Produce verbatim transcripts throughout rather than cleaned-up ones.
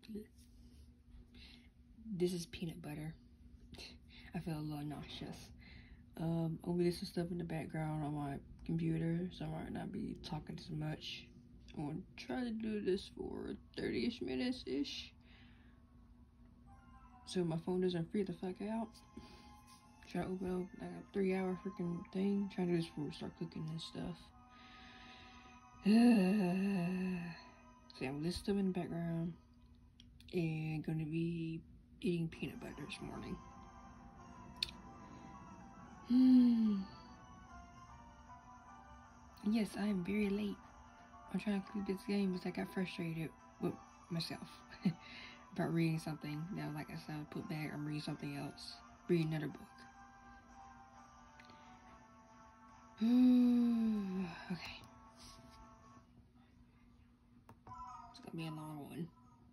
This is peanut butter. I feel a little nauseous. Um, I'll be listening to stuff in the background on my computer, so I might not be talking as much. I'm gonna try to do this for thirty-ish minutes-ish, so my phone doesn't freak the fuck out. Try to open up like a three hour freaking thing. Trying to do this before we start cooking and stuff. So yeah, I'm listening to stuff in the background and gonna be eating peanut butter this morning. Hmm. Yes, I am very late. I'm trying to complete this game because I got frustrated with myself about reading something. Now, like I said, I put back, I'm reading something else. Read another book. Okay. It's gonna be a long one.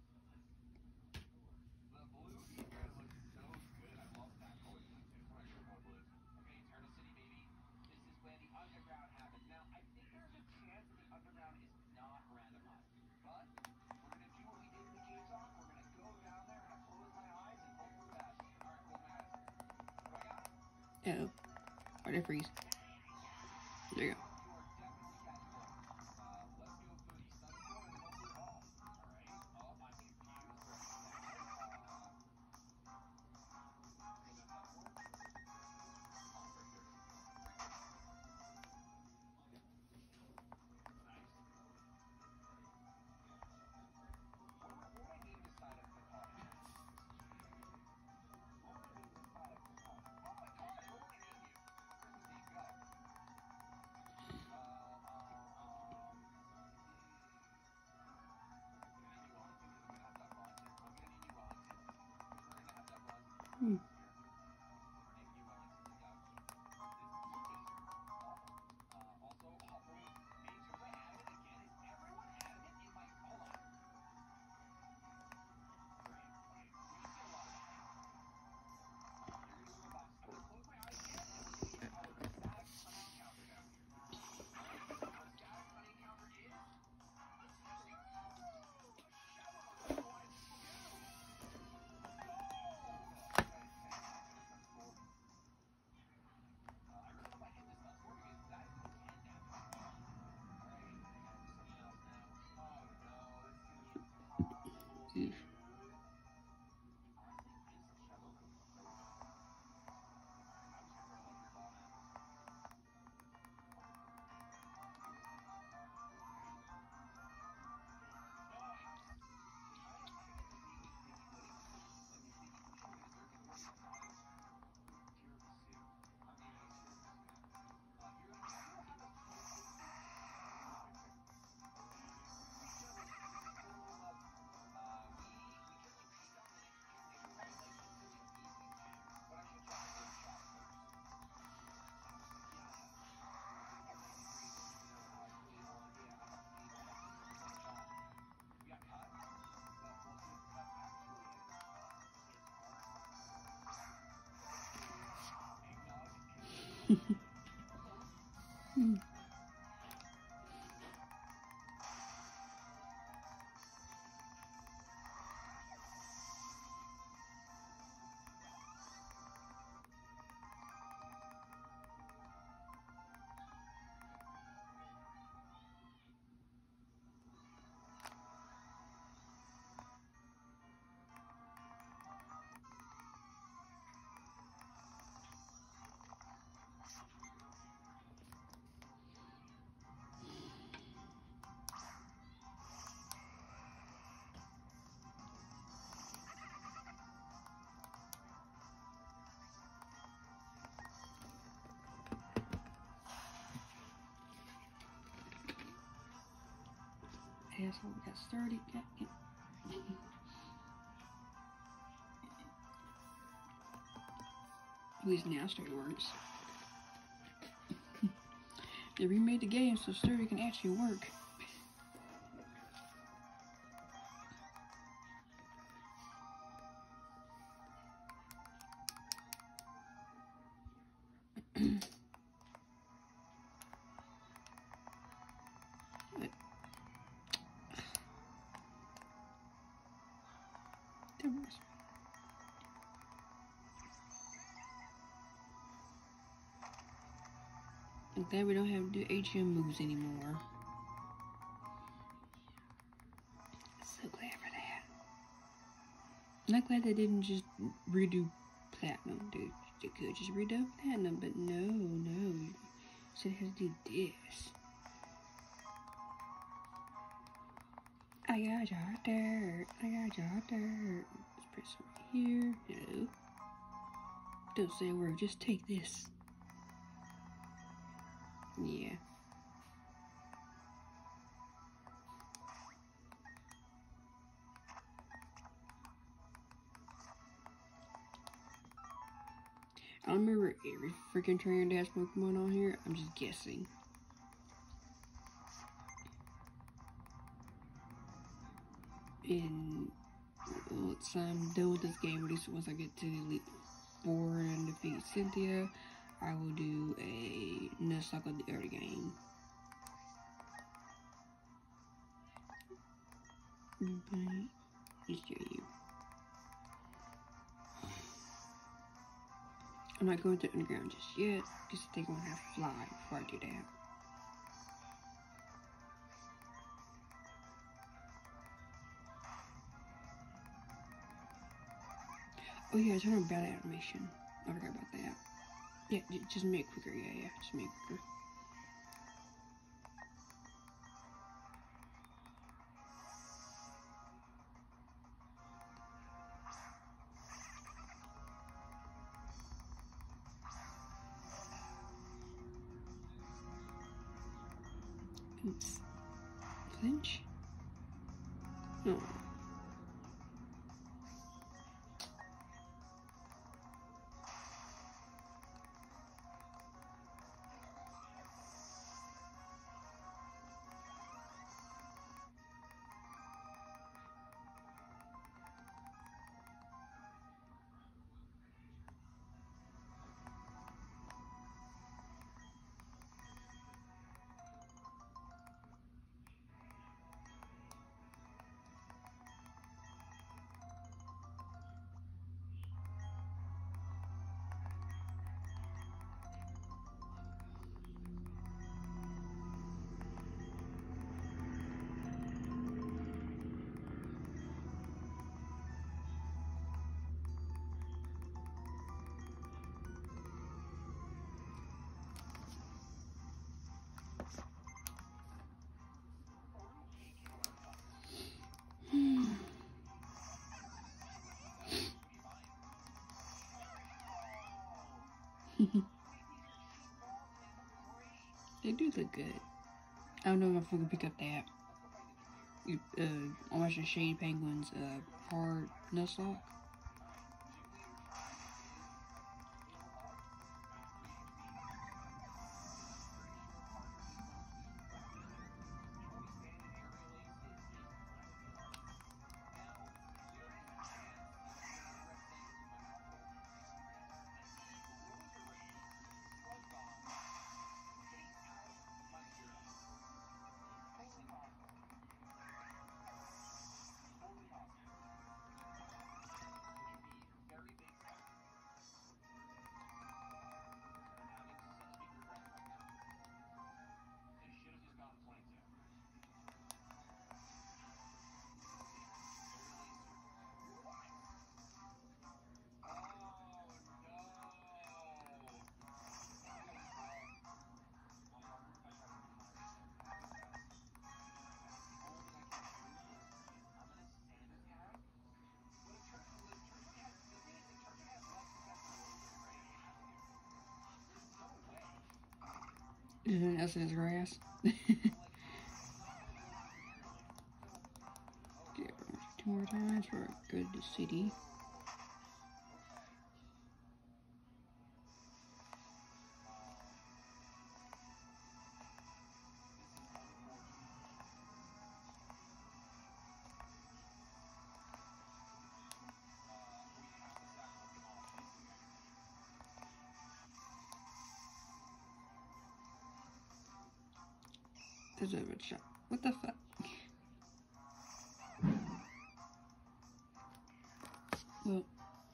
Uh-oh. Why'd I freeze? There you go. Hmm. Oof. Hmm. Asshole got sturdy. Got it. At least now sturdy works. They remade the game so sturdy can actually work. cameras. I'm glad we don't have to do H M moves anymore. So glad for that. I'm not glad they didn't just redo Platinum, dude. They could just redo Platinum, but no, no. So they had to do this. I got your dirt. I got your dirt. Let's press right here. No. Don't say a word. Just take this. Yeah. I don't remember every freaking Trainer Dash Pokemon on here. I'm just guessing. And once I'm done with this game, at least once I get to Elite Four and defeat Cynthia, I will do a Nuzlocke of the other game. But let's show you. I'm not going to the underground just yet, because I think I'm gonna have to fly before I do that. Oh yeah, turn on battle animation. I forgot about that. Yeah, just make it quicker. Yeah, yeah, just make it quicker. Oops. Flinch? No. They do look good. I don't know if I can pick up that. Uh, I'm watching Shady Penguin's uh, hard Nuzlocke. Isn't it Essence Grass? Get two more times for a good city. There's a red shot. What the fuck? Well,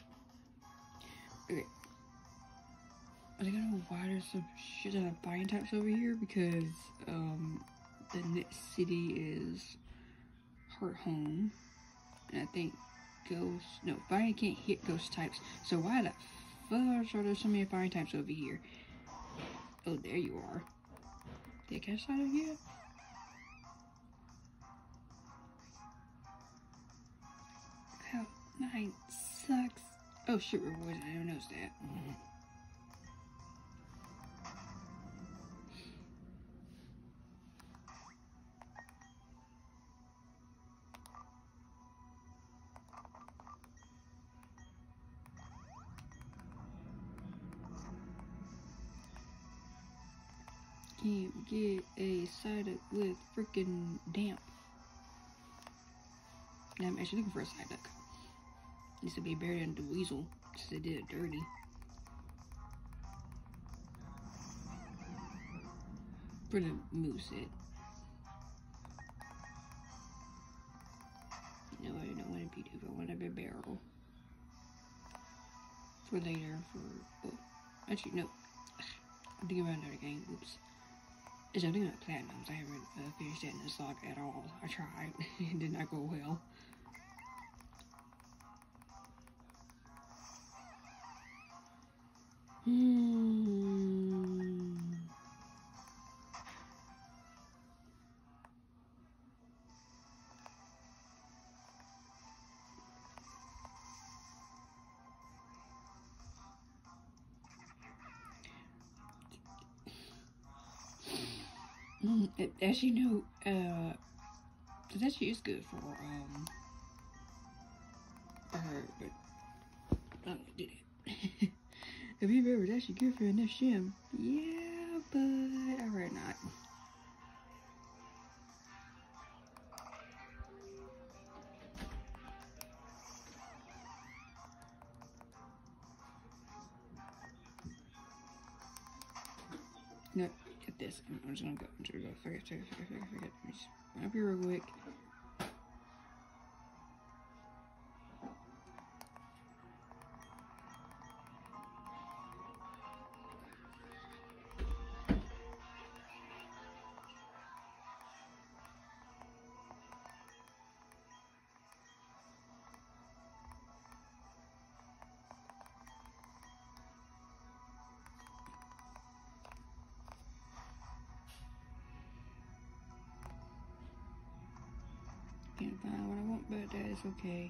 okay. I don't know why there's some shit ton of fighting types over here because um the next city is Hearthome, and I think ghost no fire can't hit ghost types. So why the fuck are there so many fire types over here? Oh, there you are. Did I catch that again? Cloud nine sucks. Oh shit, rewards. I didn't notice that. Mm-hmm. Can't get a Psyduck with freaking damp. Now I'm actually looking for a Psyduck. Needs to be buried under the weasel since they did it dirty. For the moveset. No, I don't want to be Bidoof. I want to be Barrel. For later, for. Oh, actually, no. I'm thinking about another game. Oops. It's something about Platinums. I haven't uh, finished that in the slog at all. I tried. It did not go well. Hmm. Mm, it, as you know, uh, this actually is good for, um, for her, but I don't did it. If you've ever, it's actually good for your next gym. Yeah, but I'd rather not. No, get this. I'm, I'm just gonna go. I'm just gonna go. Forget, forget, forget, forget, forget. Let me just run up here real quick. Can't find what I want, but that is okay.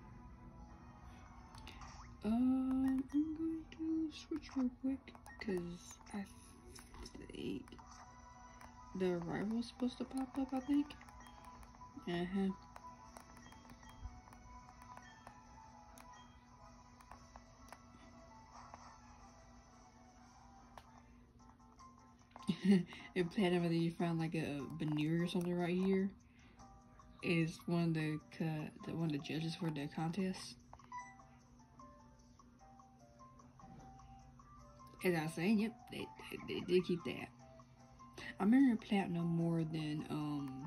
Um, I'm going to switch real quick because I think the arrival's supposed to pop up. I think. Uh huh. In Platinum, whether you find like a veneer or something right here, is one of the, uh, the one of the judges for the contest. As I was saying, yep, they, they, they did keep that. I remember Platinum more than um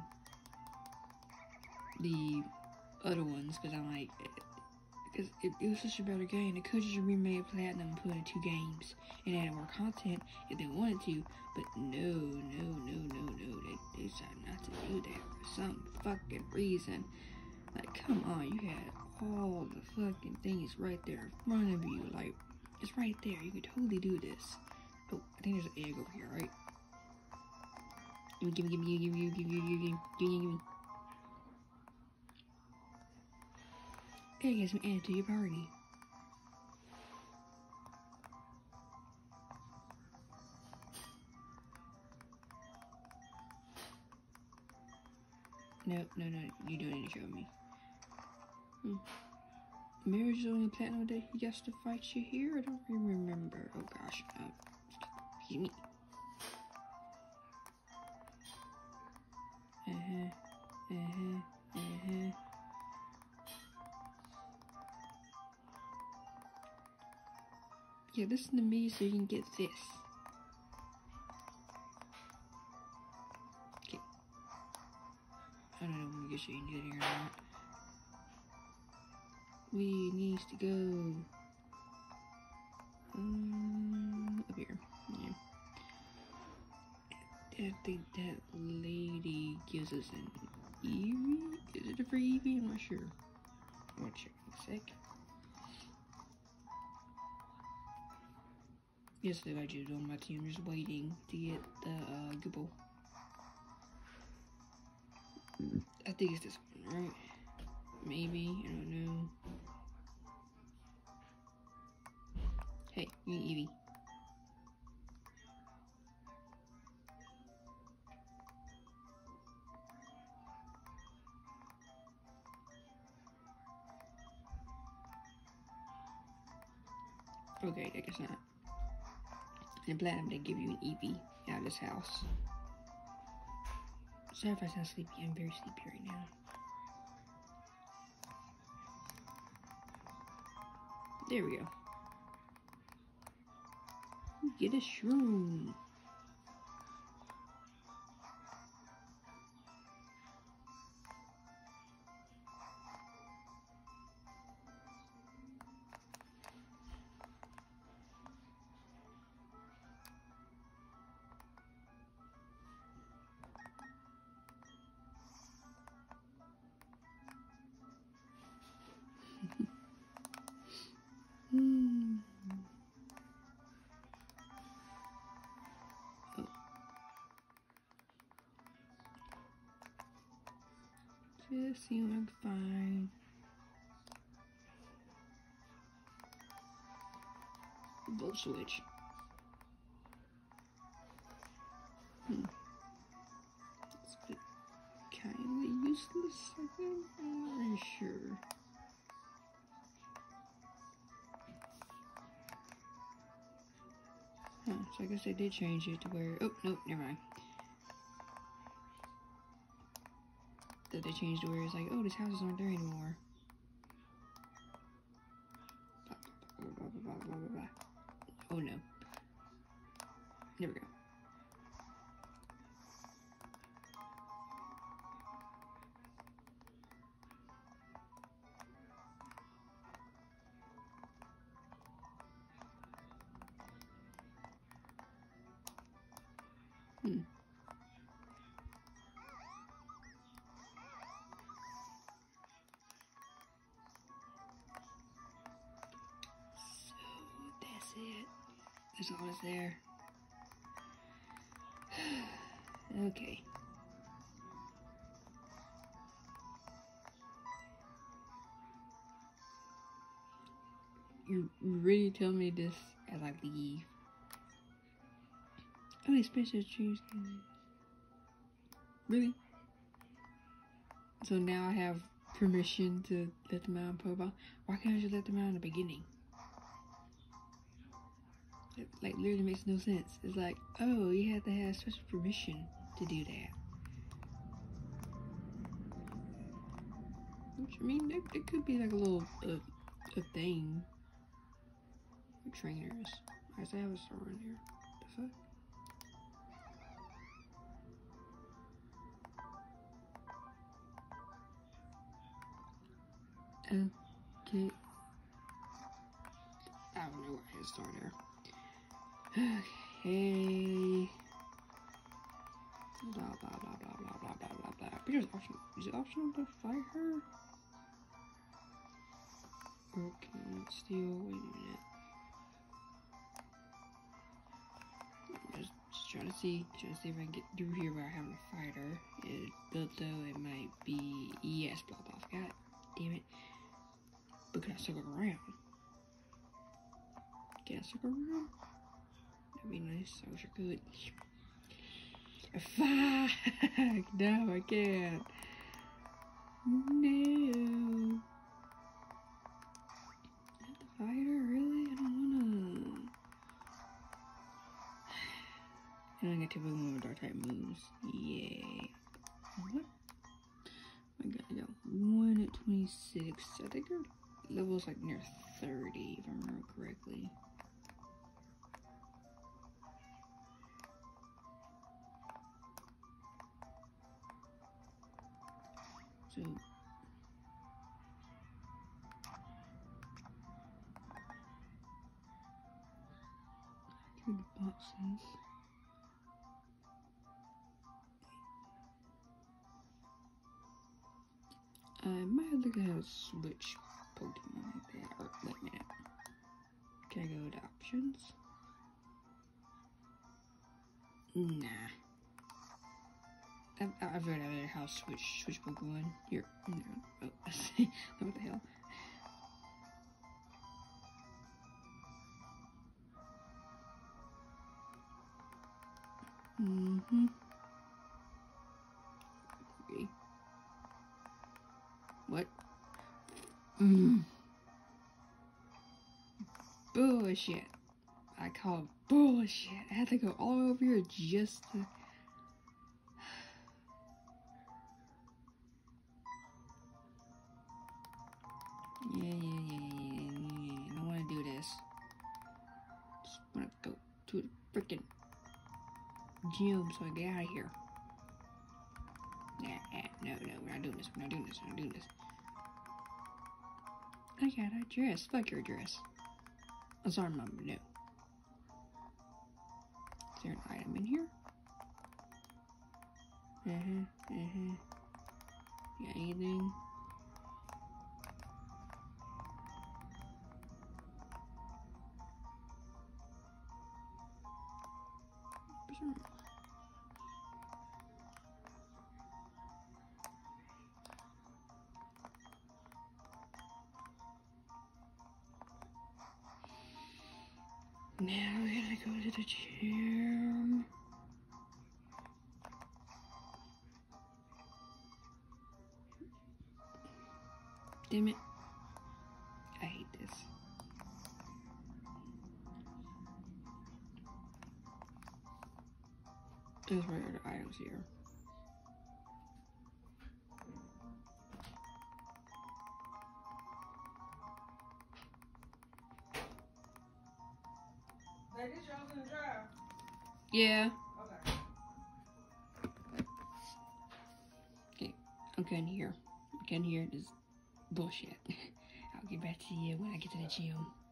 the other ones because I'm like, because it, it was such a better game. They could just remade Platinum and put in two games and add more content if they wanted to, but no, no, no, no, no. They, they decided not to do that for some fucking reason. Like, come on, you had all the fucking things right there in front of you. Like, it's right there. You could totally do this. Oh, I think there's an egg over here, right? Give me, give me, give me, give me, give me, give me, give me, give me, give me, give me. Egg has been added to your party. No, no, no, you don't need to show me. Hmm. Mirror's the only Platinum that he gets to fight you here? I don't remember. Oh gosh. Uh, excuse me. Uh-huh. Uh-huh. Uh-huh. Yeah, listen to me so you can get this. Okay. I don't know when we get you in here or not. we needs to go um, up here. Yeah. I think that lady gives us an Eevee? Is it a free Eevee? I'm not sure. I'm gonna check in a sec. Yes, I got you on my team. I'm just waiting to get the uh, Google. I think it's this one, right? Maybe, I don't know. Hey, you need Eevee. Okay, I guess not. In Platinum, they give you an Eevee out of this house. Sorry if I sound sleepy. I'm very sleepy right now. There we go. Get a shroom. Hmm. Oh. Just see what I can find. Volt switch. Hmm. It's kinda useless, I think. I'm not really sure. Huh, so I guess they did change it to where, oh, nope, never mind. That they changed to where it's like, oh, these houses aren't there anymore. Blah, blah, blah, blah, blah, blah, blah. Oh no. There we go. Hmm. It. That's all that's there. Okay. You really tell me this as I leave? Oh, special choose. Really? So now I have permission to let them out in Pokeball? Why can't I just let them out in the beginning? It, like, literally makes no sense. It's like, oh, you have to have special permission to do that. Which, I mean, there, there could be like a little uh, a thing. Trainers. I guess I have a store in here. The fuck? Okay. I don't know where I had a store there. Okay. Blah blah blah blah blah blah blah blah blah. But it's optional. Is it optional to fight her? Okay, still wait a minute. Just, just trying to see, trying to see if I can get through here where I have a fighter. It, but though it might be yes, blah blah. God damn it! But can I circle around? Can I circle around? That'd be nice. I wish I could. Fuck! No, I can't. No. Not the fighter, really? I don't wanna. And I get to Pokemon with dark type moves. Yay. What? Oh my god, I got one at twenty-six. I think her level's like near thirty, if I remember correctly. So, through the boxes. I might look at how to switch Pokemon like that. Or wait a minute. Can I go to options? Nah. I've, I've read out how to switch switch Pokemon. Here. Oh, what the hell? Mm-hmm. Okay. What? Mm. Bullshit. I call it bullshit. I had to go all over here just to... Yeah, yeah, yeah, yeah, yeah, yeah. I don't want to do this. Just want to go to the freaking gym so I get out of here. Nah, nah, no, no, we're not doing this. We're not doing this. We're not doing this. I got a dress. Fuck your dress. I'm sorry, Mom, no. Is there an item in here? Uh-huh, uh-huh. You got anything? Now we gotta go to the gym. Damn it. I hate this. There's my other items here. Hey, this y'all's in the dryer. Yeah. Okay. Okay. I'm getting here. I'm getting here. This bullshit. I'll get back to you when I get to the gym.